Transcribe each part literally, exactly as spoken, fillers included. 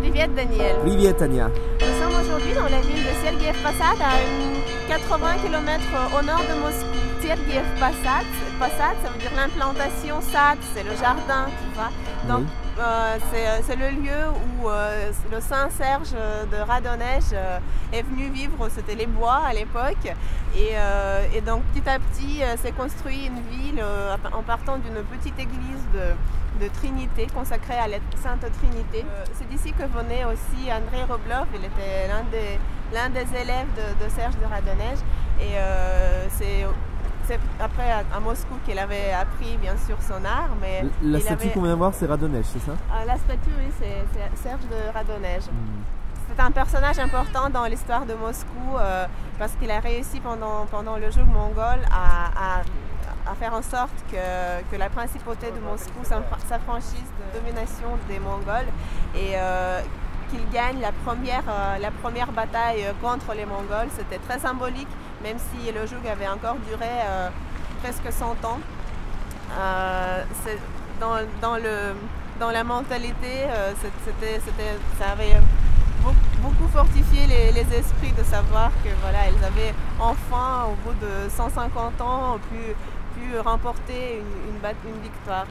Привет, Daniel. Привет, Tania. Nous sommes aujourd'hui dans la ville de Sergiev Posad, à une quatre-vingts kilomètres au nord de Moscou. Sergiev Posad, Posad, ça veut dire l'implantation, Sad, c'est le jardin, tu vois. Donc, Oui. euh, c'est le lieu où euh, le Saint Serge de Radonej euh, est venu vivre, c'était les bois à l'époque. Et, euh, et donc, petit à petit, euh, s'est construit une ville euh, en partant d'une petite église de, de Trinité, consacrée à la Sainte Trinité. Euh, c'est d'ici que venait aussi Andrei Rublev, il était l'un des, l'un des élèves de, de Serge de Radonej. Et euh, c'est après à, à Moscou qu'il avait appris bien sûr son art. Mais la il statue avait... qu'on vient voir, c'est Radonej, c'est ça? Ah, la statue, oui, c'est Serge de Radonej. Mm. C'est un personnage important dans l'histoire de Moscou euh, parce qu'il a réussi pendant, pendant le joug mongol à, à, à faire en sorte que, que la principauté de Moscou s'affranchisse de la domination des Mongols et euh, qu'il gagne la première, euh, la première bataille contre les Mongols. C'était très symbolique, même si le joug avait encore duré euh, presque cent ans. Euh, dans, dans, le, dans la mentalité, euh, c'était, c'était, ça avait beaucoup fortifié les, les esprits de savoir que voilà, elles avaient enfin, au bout de cent cinquante ans, pu, pu remporter une, une, une victoire.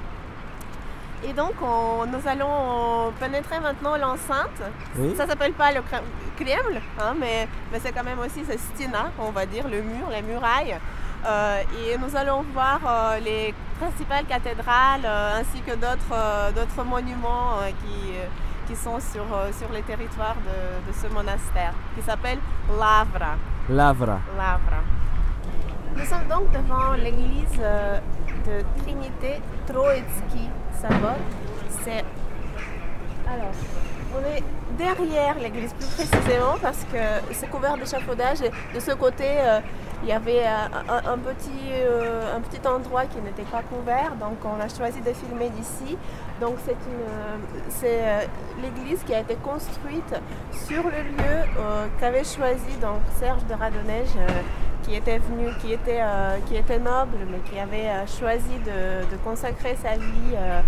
Et donc, on, nous allons pénétrer maintenant l'enceinte. Oui. Ça ne s'appelle pas le Kreml, hein, mais, mais c'est quand même aussi ce Stina, on va dire, le mur, la muraille. Euh, et nous allons voir euh, les principales cathédrales euh, ainsi que d'autres euh, d'autres monuments euh, qui, euh, qui sont sur, euh, sur les territoires de, de ce monastère, qui s'appelle Lavra. Lavra. Lavra. Nous sommes donc devant l'église euh, de Trinité Troïtski Sabor. C'est alors, on est derrière l'église plus précisément parce que c'est couvert d'échafaudage et de ce côté euh, il y avait un, un, petit, euh, un petit endroit qui n'était pas couvert, donc on a choisi de filmer d'ici. Donc c'est c'est euh, l'église qui a été construite sur le lieu euh, qu'avait choisi donc Serge de Radonej, euh, qui était venu, qui était, euh, qui était noble, mais qui avait euh, choisi de, de consacrer sa vie euh,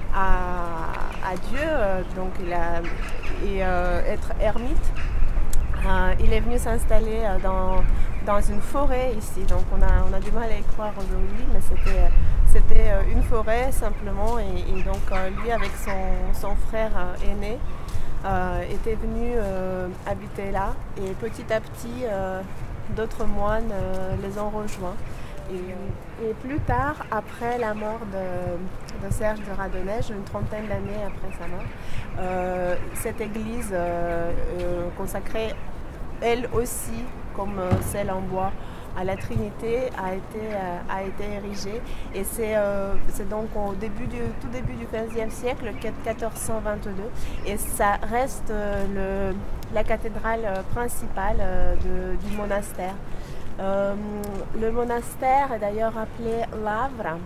à, à Dieu, euh, donc il a, et euh, être ermite. Euh, il est venu s'installer euh, dans dans une forêt ici, donc on a, on a du mal à y croire aujourd'hui, mais c'était c'était une forêt simplement, et, et donc euh, lui avec son, son frère euh, aîné euh, était venu euh, habiter là, et petit à petit euh, d'autres moines euh, les ont rejoints. Et, et plus tard, après la mort de, de Serge de Radonej, une trentaine d'années après sa mort, euh, cette église euh, euh, consacrée elle aussi, comme celle en bois, à la Trinité, a été, euh, a été érigée. Et c'est euh, donc au début du, tout début du quinzième siècle, quatorze cent vingt-deux. Et ça reste euh, le, la cathédrale principale euh, de, du monastère. Euh, le monastère est d'ailleurs appelé Lavra.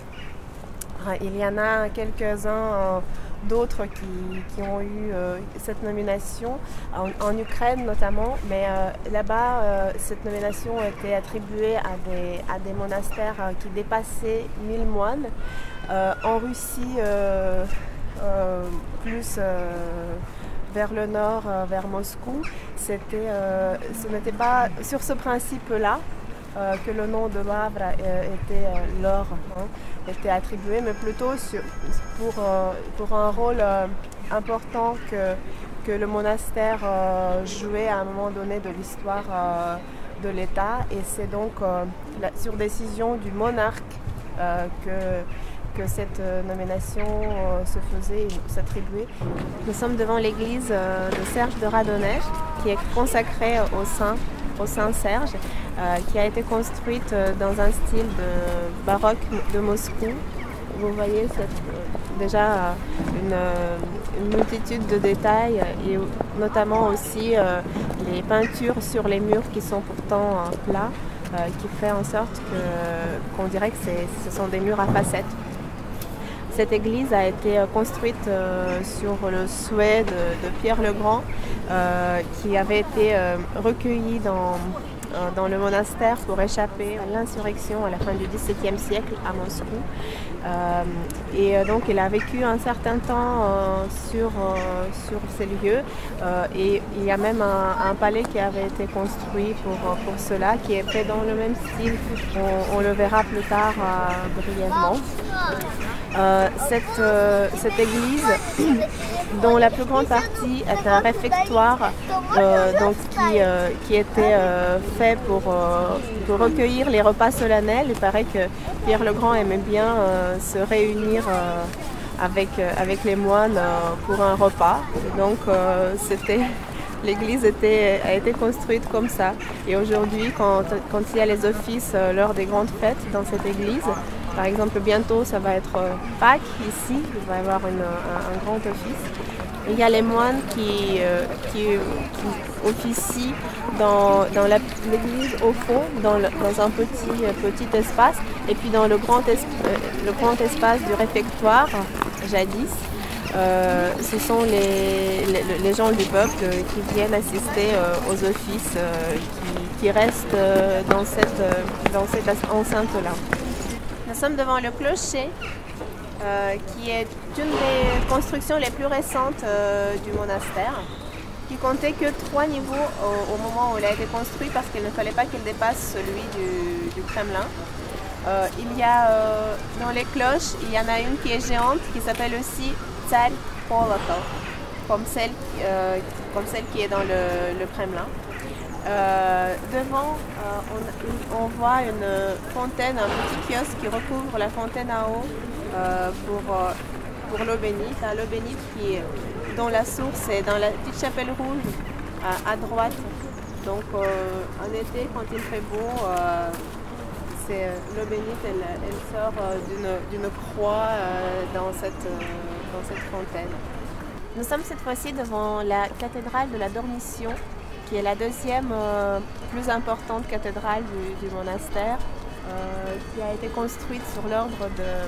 Il y en a quelques-uns euh, d'autres qui, qui ont eu euh, cette nomination, en, en Ukraine notamment, mais euh, là-bas, euh, cette nomination a été attribuée à des, à des monastères euh, qui dépassaient mille moines. Euh, en Russie, euh, euh, plus euh, vers le nord, euh, vers Moscou, c'était, euh, ce n'était pas sur ce principe-là Euh, que le nom de Lavra euh, était euh, l'or, hein, était attribué, mais plutôt sur, pour, euh, pour un rôle euh, important que, que le monastère euh, jouait à un moment donné de l'histoire euh, de l'État. Et c'est donc euh, la, sur décision du monarque euh, que, que cette euh, nomination euh, se faisait et s'attribuait. Nous sommes devant l'église euh, de Serge de Radonej, qui est consacrée au saint au Saint Serge, euh, qui a été construite euh, dans un style de baroque de Moscou. Vous voyez cette, euh, déjà euh, une, euh, une multitude de détails et notamment aussi euh, les peintures sur les murs qui sont pourtant euh, plats, euh, qui fait en sorte que, qu'on dirait que ce sont des murs à facettes. Cette église a été construite euh, sur le souhait de, de Pierre le Grand, euh, qui avait été euh, recueilli dans, euh, dans le monastère pour échapper à l'insurrection à la fin du dix-septième siècle à Moscou. Euh, et euh, donc il a vécu un certain temps euh, sur, euh, sur ces lieux euh, et il y a même un, un palais qui avait été construit pour, pour cela, qui est fait dans le même style. On, on le verra plus tard euh, brièvement. Euh, cette, euh, cette église, dont la plus grande partie est un réfectoire euh, donc qui, euh, qui était euh, fait pour, euh, pour recueillir les repas solennels. Il paraît que Pierre le Grand aimait bien euh, se réunir euh, avec, euh, avec les moines euh, pour un repas. Donc euh, c'était... L'église était, a été construite comme ça. Et aujourd'hui, quand, quand il y a les offices euh, lors des grandes fêtes dans cette église, par exemple bientôt ça va être euh, Pâques ici, il va y avoir une, un, un grand office. Et il y a les moines qui, euh, qui, qui officient dans, dans l'église au fond, dans, le, dans un petit, euh, petit espace. Et puis dans le grand, es, euh, le grand espace du réfectoire, jadis, Euh, ce sont les, les, les gens du peuple qui viennent assister euh, aux offices, euh, qui, qui restent euh, dans cette, euh, dans cette enceinte-là. Nous sommes devant le clocher, euh, qui est une des constructions les plus récentes euh, du monastère, qui comptait que trois niveaux au, au moment où il a été construit parce qu'il ne fallait pas qu'il dépasse celui du, du Kremlin. Euh, il y a euh, dans les cloches, il y en a une qui est géante qui s'appelle aussi Tsar Kolokol, comme celle, euh, comme celle qui est dans le, le Kremlin. Euh, devant, euh, on, on voit une fontaine, un petit kiosque qui recouvre la fontaine à eau euh, pour, euh, pour l'eau bénite. Hein, l'eau bénite qui est, dont la source est dans la petite chapelle rouge à, à droite. Donc euh, en été, quand il fait beau, euh, l'eau bénite, elle, elle sort d'une croix euh, dans, cette, euh, dans cette fontaine. Nous sommes cette fois-ci devant la cathédrale de la Dormition, qui est la deuxième euh, plus importante cathédrale du, du monastère, euh, qui a été construite sur l'ordre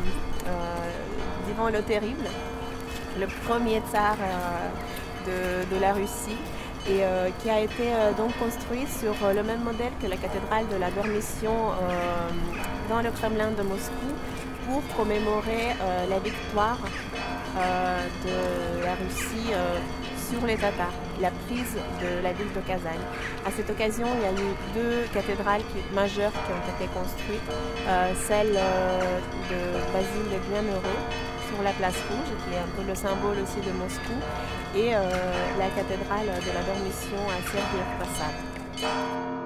d'Ivan euh, le Terrible, le premier tsar euh, de, de la Russie, et euh, qui a été euh, donc construit sur euh, le même modèle que la cathédrale de la Dormition euh, dans le Kremlin de Moscou pour commémorer euh, la victoire euh, de la Russie euh, sur les Tatars, la prise de la ville de Kazan. À cette occasion, il y a eu deux cathédrales qui, majeures qui ont été construites, euh, celle euh, de Basile le Bienheureux sur la place rouge, qui est un peu le symbole aussi de Moscou, et euh, la cathédrale de la Dormition à Sergiev Posad.